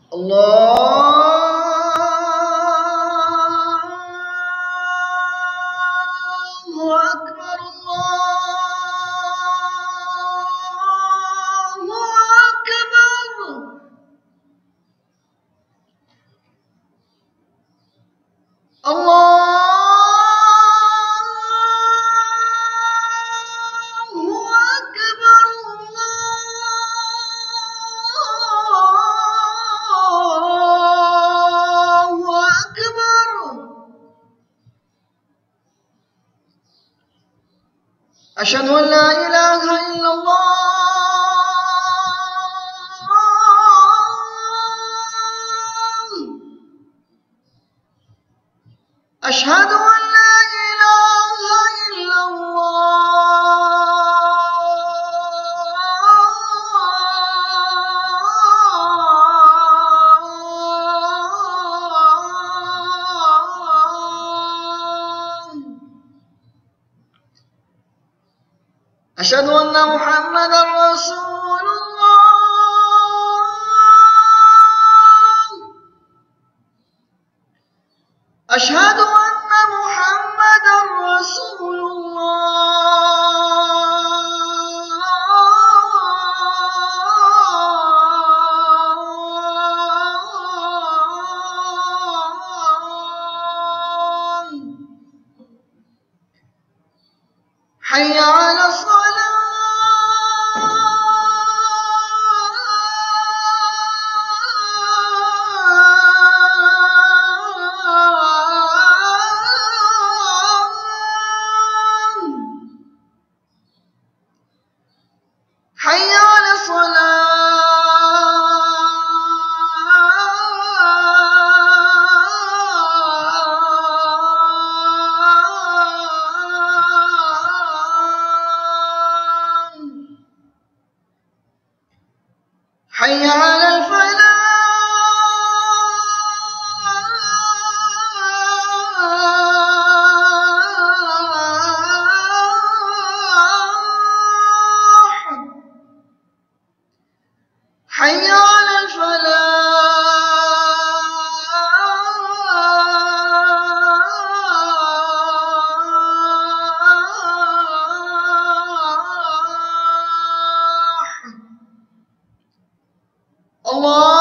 الله أكبر الله أكبر. الله أكبر. الله أكبر. أشهد أن لا إله إلا الله. أشهد أن لا إله إلا الله. أشهد أن محمدا رسول الله. أشهد أن محمدا رسول الله. حي على الصلاة. حي على حي على الفلاح. حي على الفلاح. الله